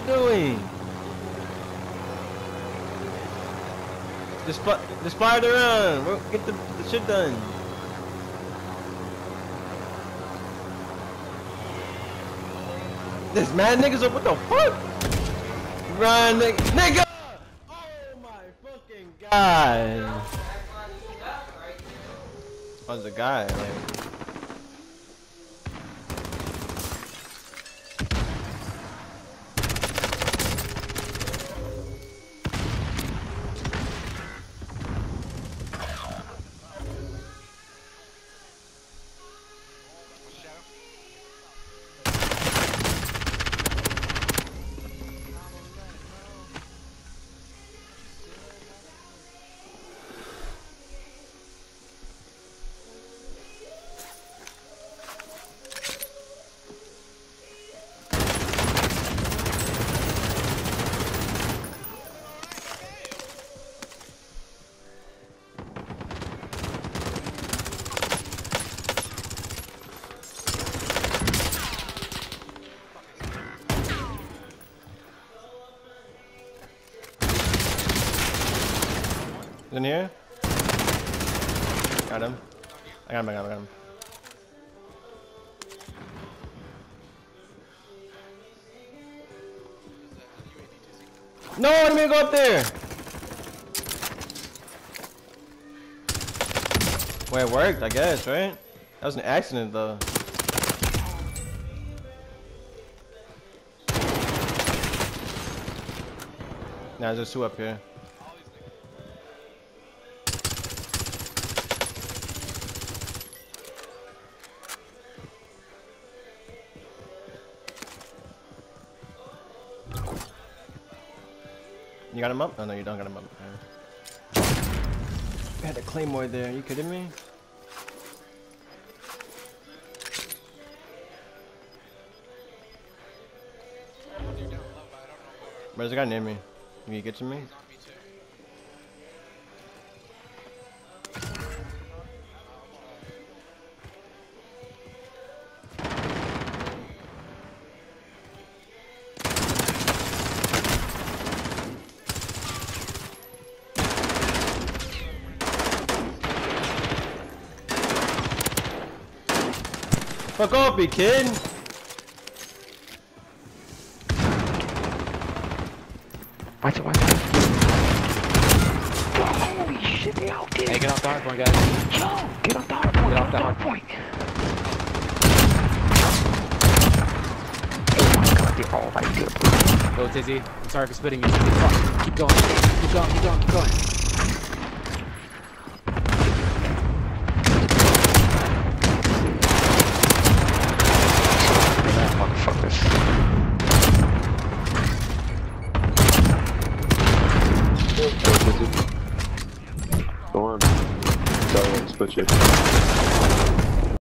doing? The spider run. We'll get the shit done. This mad niggas up. What the fuck? Run, nigga! Oh my fucking god! What's the guy? Like, in here? Got him. I got him. No, I didn't mean to go up there! Well, it worked, I guess, right? That was an accident, though. Nah, there's two up here. You got him up? Oh no, you don't got him up. I had a claymore there. Are you kidding me? Where's the guy near me? Can you get to me? Fuck off me, kid! Watch it. Holy shit, they out there. Hey, get off the hard point, guys. Yo, get off the hard point. Get off the hard point. Oh my god, they're all right there. Go, Tizzy. I'm sorry for spitting you. Fuck. Keep going. Keep going. Go on. Split you.